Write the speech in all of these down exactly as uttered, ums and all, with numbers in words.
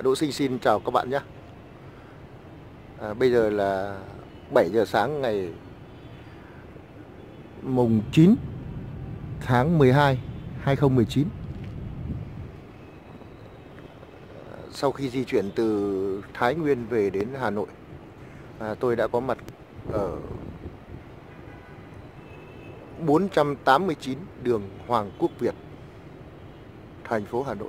Đỗ Sinh xin chào các bạn nhé. À, bây giờ là bảy giờ sáng ngày mùng chín tháng mười hai năm hai nghìn không trăm mười chín. Sau khi di chuyển từ Thái Nguyên về đến Hà Nội, à, tôi đã có mặt ở bốn trăm tám mươi chín đường Hoàng Quốc Việt, thành phố Hà Nội.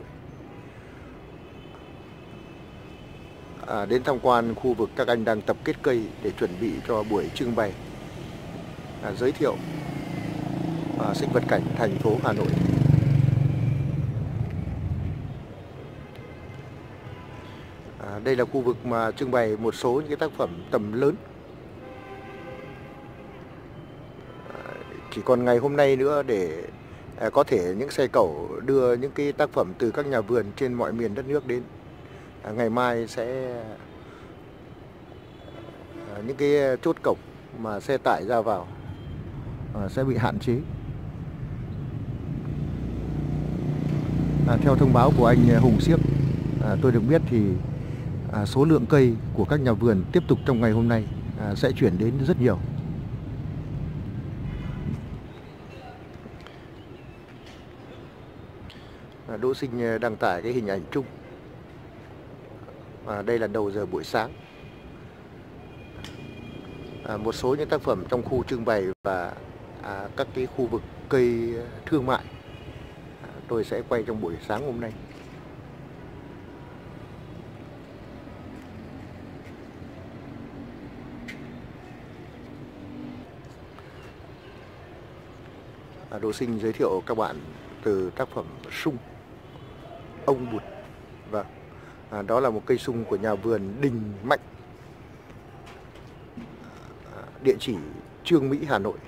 À, đến tham quan khu vực các anh đang tập kết cây để chuẩn bị cho buổi trưng bày, à, giới thiệu à, sinh vật cảnh thành phố Hà Nội. À, đây là khu vực mà trưng bày một số những cái tác phẩm tầm lớn. À, chỉ còn ngày hôm nay nữa để à, có thể những xe cẩu đưa những cái tác phẩm từ các nhà vườn trên mọi miền đất nước đến. À, ngày mai sẽ à, những cái chốt cổng mà xe tải ra vào à, sẽ bị hạn chế. À, theo thông báo của anh Hùng Siếc, à, tôi được biết thì à, số lượng cây của các nhà vườn tiếp tục trong ngày hôm nay à, sẽ chuyển đến rất nhiều. À, Đỗ Sinh đăng tải cái hình ảnh chung. À, đây là đầu giờ buổi sáng. À, một số những tác phẩm trong khu trưng bày và à, các cái khu vực cây thương mại à, tôi sẽ quay trong buổi sáng hôm nay. À, Đỗ Sinh giới thiệu các bạn từ tác phẩm sung ông Bụt. Vâng, à, đó là một cây sung của nhà vườn Đình Mạnh, à, địa chỉ Chương Mỹ, Hà Nội.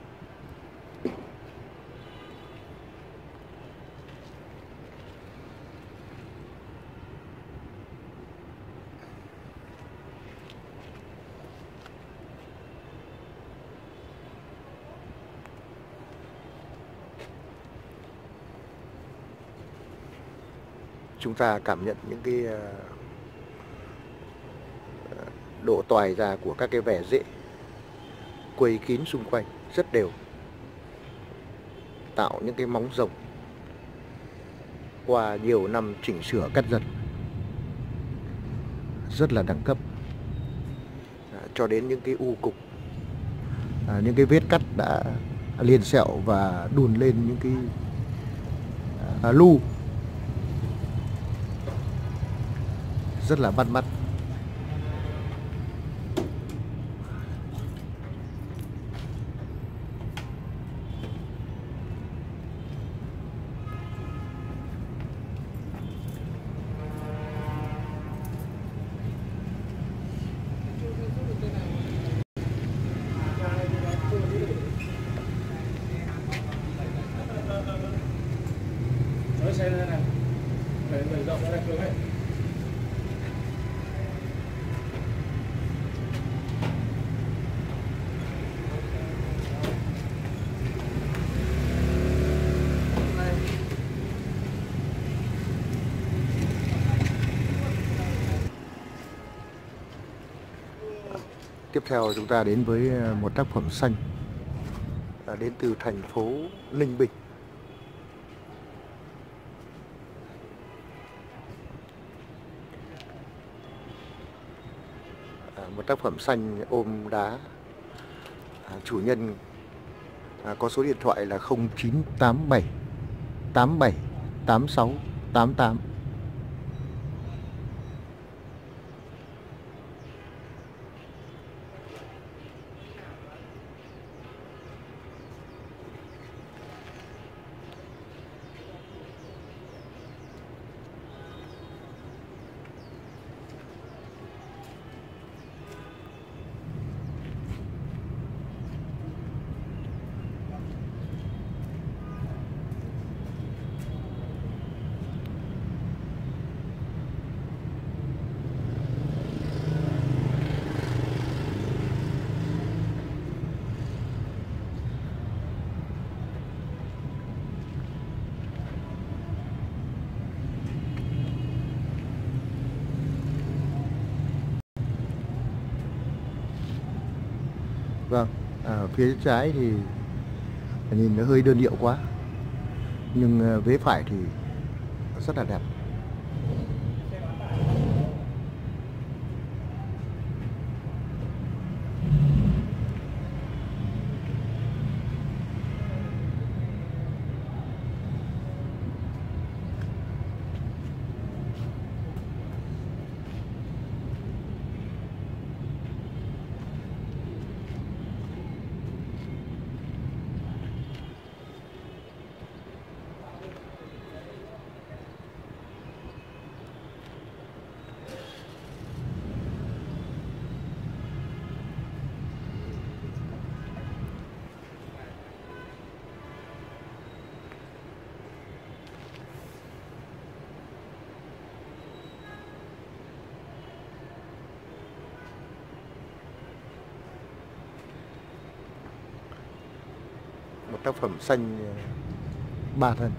Chúng ta cảm nhận những cái độ toài ra của các cái vẻ rễ quây kín xung quanh rất đều, tạo những cái móng rồng qua nhiều năm chỉnh sửa cắt dần rất là đẳng cấp, à, cho đến những cái u cục, à, những cái vết cắt đã liền sẹo và đùn lên những cái à, lu rất là bắt mắt. Tiếp theo chúng ta đến với một tác phẩm xanh à, đến từ thành phố Ninh Bình. À, một tác phẩm xanh ôm đá, à, chủ nhân à, có số điện thoại là không chín tám bảy tám bảy tám sáu tám tám. Vâng, à, phía trái thì nhìn nó hơi đơn điệu quá, nhưng à, vế phải thì rất là đẹp. Một tác phẩm xanh ba thân.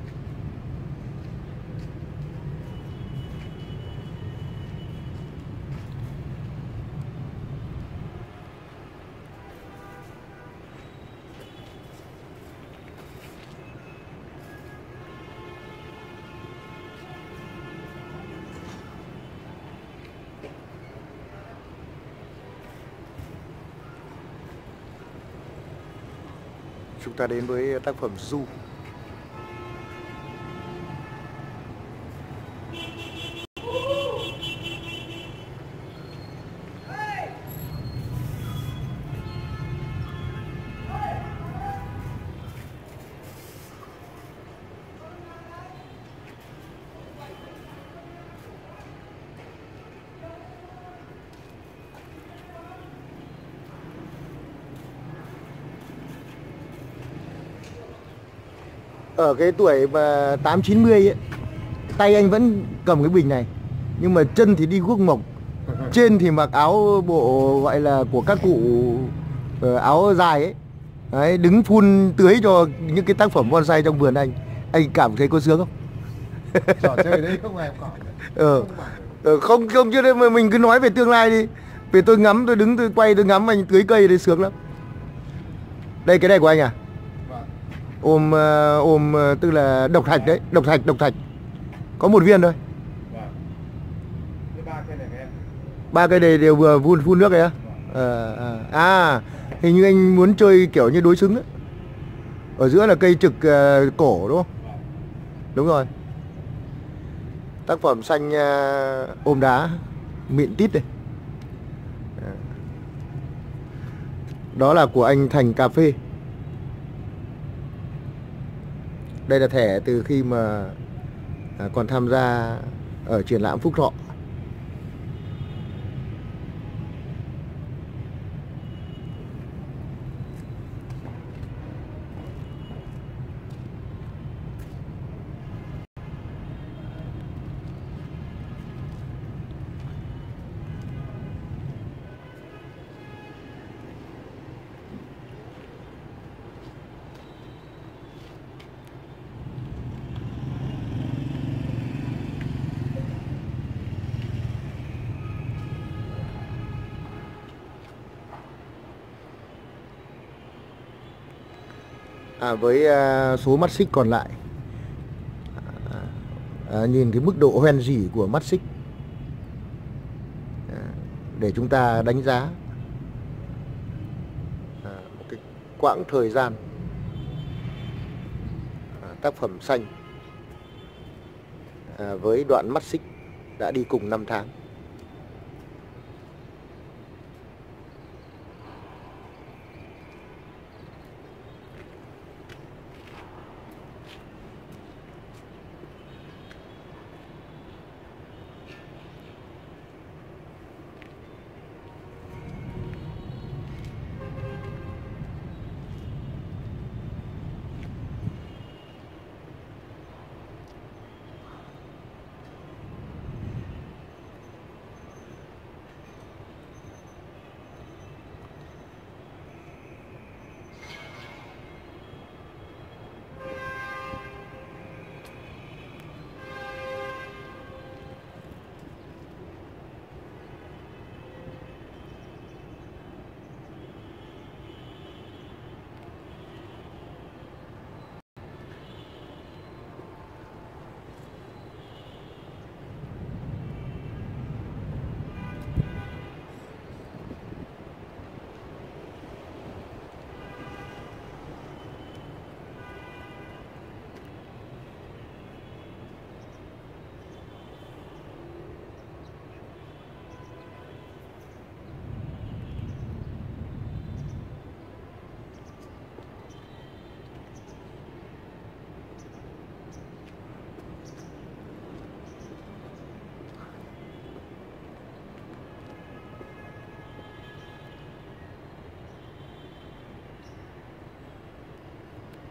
Chúng ta đến với tác phẩm Du. Ở cái tuổi mà tám chín mươi ấy, tay anh vẫn cầm cái bình này, nhưng mà chân thì đi guốc mộc, trên thì mặc áo bộ gọi là của các cụ áo dài ấy. Đấy, đứng phun tưới cho những cái tác phẩm bonsai trong vườn anh. Anh cảm thấy có sướng không? Trò chơi đấy không ai khỏi. Ờ. Ờ, không không chứ đấy, mà mình cứ nói về tương lai đi. Vì tôi ngắm, tôi đứng tôi quay tôi ngắm anh tưới cây đấy sướng lắm. Đây cái này của anh à? Ôm uh, ôm uh, tức là độc thạch đấy, độc thạch độc thạch. Có một viên thôi. Vâng. Ba cây này em. Ba cây này đều vừa phun phun nước đấy á? Ờ, à, à, hình như anh muốn chơi kiểu như đối xứng ấy. Ở giữa là cây trực uh, cổ đúng không? Vâng. Đúng rồi. Tác phẩm xanh uh, ôm đá mịn tít đây. Đó là của anh Thành Cà Phê. Đây là thẻ từ khi mà còn tham gia ở triển lãm Phúc Thọ. À, với à, số mắt xích còn lại, à, à, nhìn cái mức độ hoen dỉ của mắt xích à, để chúng ta đánh giá à, một cái quãng thời gian à, tác phẩm xanh à, với đoạn mắt xích đã đi cùng năm tháng.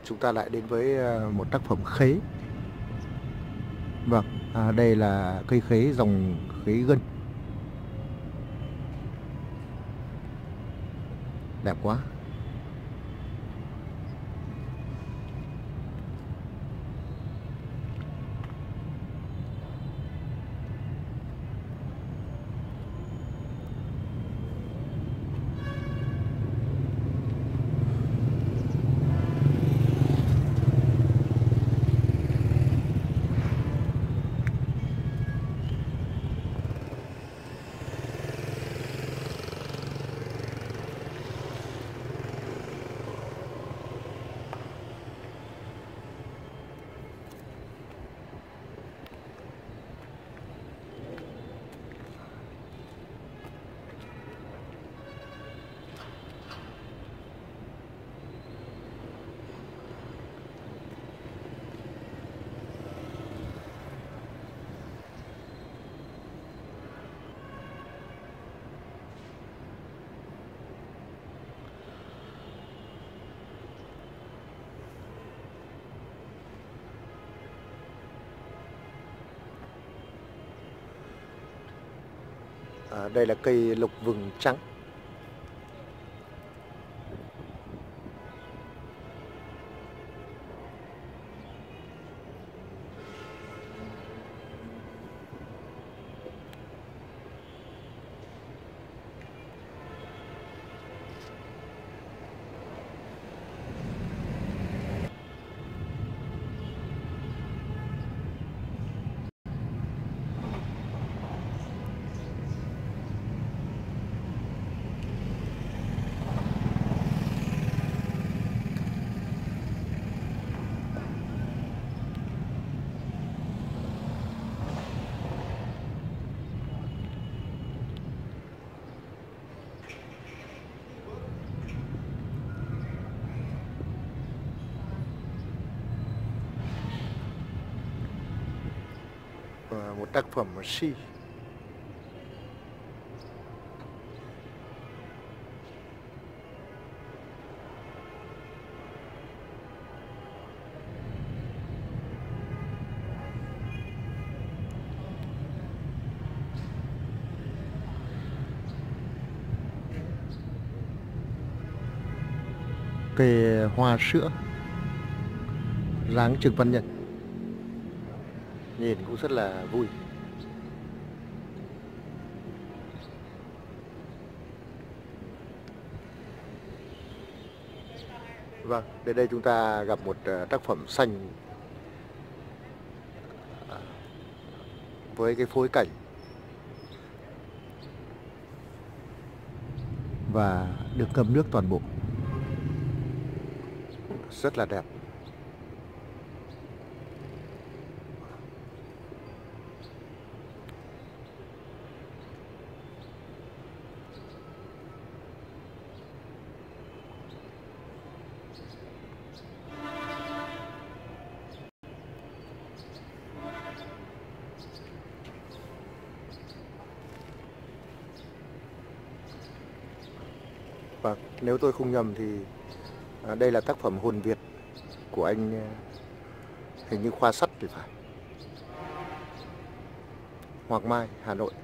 chúng ta lại đến với ờ, một tác phẩm khế. Vâng, à, đây là cây khế dòng khế gân. Đẹp quá. À, đây là cây lục vừng trắng. Và một tác phẩm si. Cây hoa sữa dáng Trừng Văn Nhân, nhìn cũng rất là vui. Vâng, đến đây chúng ta gặp một tác phẩm xanh với cái phối cảnh và được ngâm nước toàn bộ, rất là đẹp. Vâng, nếu tôi không nhầm thì à, đây là tác phẩm Hồn Việt của anh à, hình như Khoa Sắt thì phải, Hoàng Mai, Hà Nội.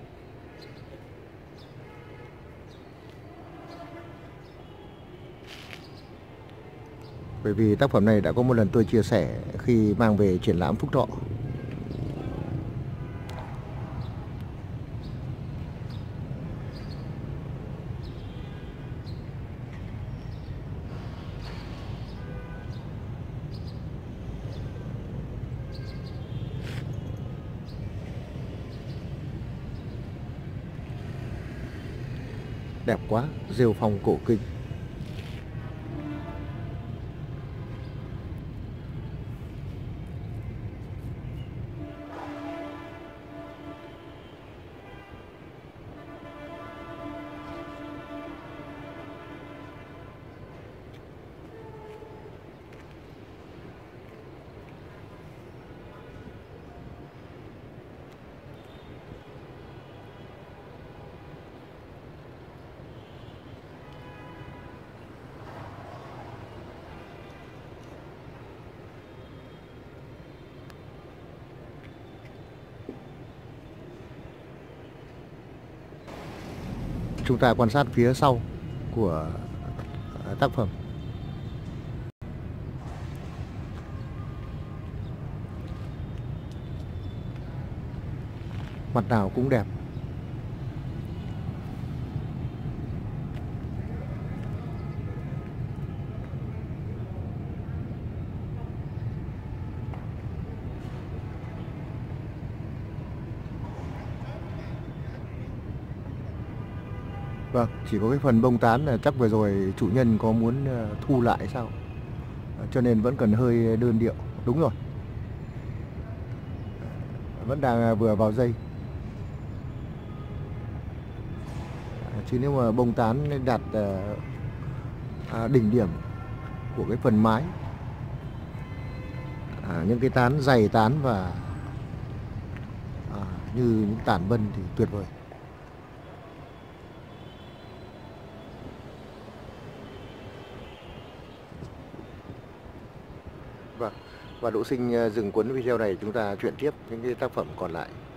Bởi vì tác phẩm này đã có một lần tôi chia sẻ khi mang về triển lãm Phúc Thọ. Đẹp quá, rêu phong cổ kinh. chúng ta quan sát phía sau của tác phẩm. Mặt nào cũng đẹp. Vâng, chỉ có cái phần bông tán là chắc vừa rồi chủ nhân có muốn thu lại sao, cho nên vẫn cần hơi đơn điệu. Đúng rồi, vẫn đang vừa vào dây. Chứ nếu mà bông tán đạt à, đỉnh điểm của cái phần mái, à, những cái tán dày tán và à, như những tản vân thì tuyệt vời. Vâng, và Đỗ Sinh dừng cuốn video này, chúng ta chuyển tiếp những cái tác phẩm còn lại.